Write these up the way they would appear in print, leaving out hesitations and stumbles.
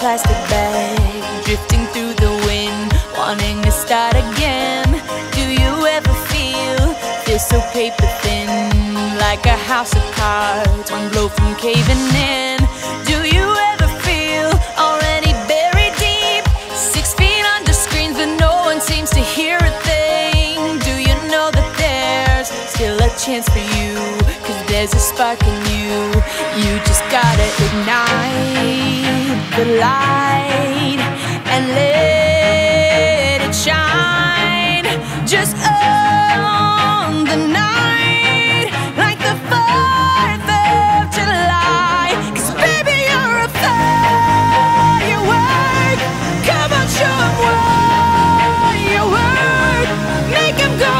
plastic bag, drifting through the wind, wanting to start again. Do you ever feel so paper thin, like a house of cards, one blow from caving in? Do you ever feel already buried deep, 6 feet under screens, but no one seems to hear a thing? Do you know that there's still a chance for you, 'cause there's a spark in you? You just gotta ignite the light and let it shine. Just own the night like the 4th of July. 'Cause baby, you're a firework. Come on, show 'em what you work. Make 'em go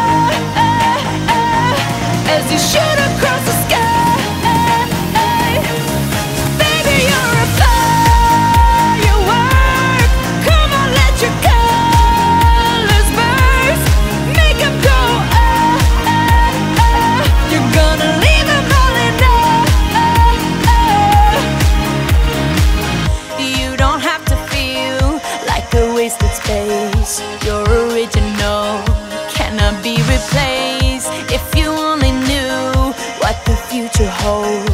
as you shoot across the sky. Wasted space, you're original, cannot be replaced. If you only knew what the future holds.